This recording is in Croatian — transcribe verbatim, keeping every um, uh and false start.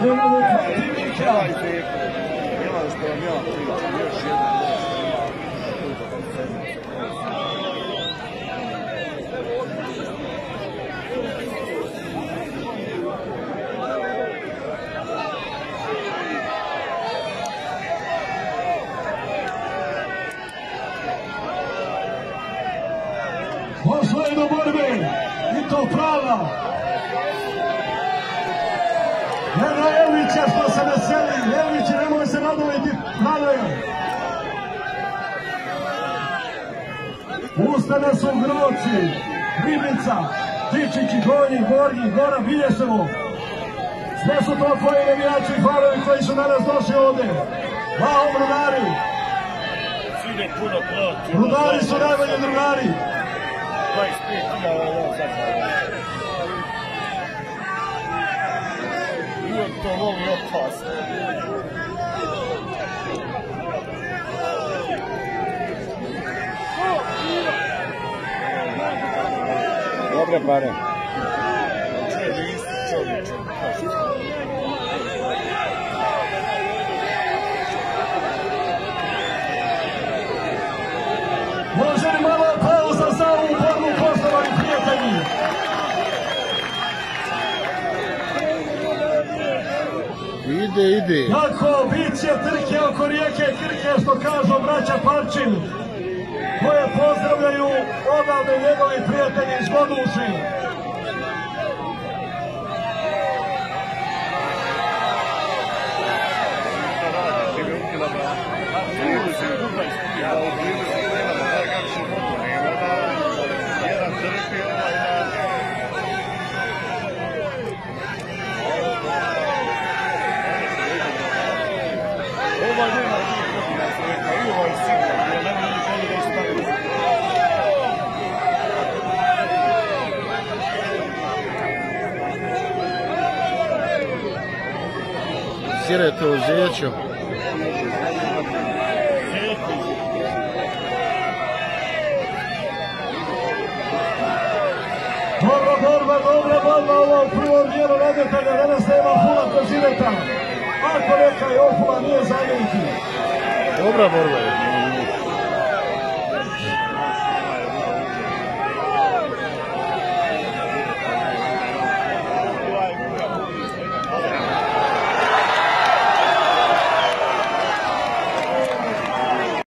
Nemamo protivnika. Došlo je do borbe i to prava. Nema Elvića što se veseli, Elvić nemoj se radoviti, raduje. Ustane su Grovci, Ribica, Čičići, Donji, Gornji, Gora, Bilješevo. Sve su to tvoji navijači i farovi koji su danas došli ovde. Mahom Rudari. Rudari su najbolji drugari. Uvijek to voli opasno. Dobre pare. Može li malo pauza za ovu borbu, poštovani prijatelji? Ide, ide. Tako, bit će trke oko rijeke Krke, što kažu braća Parčin, koje pozdravljaju odavde njegovi prijatelji iz Goduši. Sirete u zeću. Dobra borba, dobra borba u ovom prvom dijelu nadmetanja. Danas nema Fula Kozireta. Ako neka je Ofula nije zamjeniti. Dobra borba je.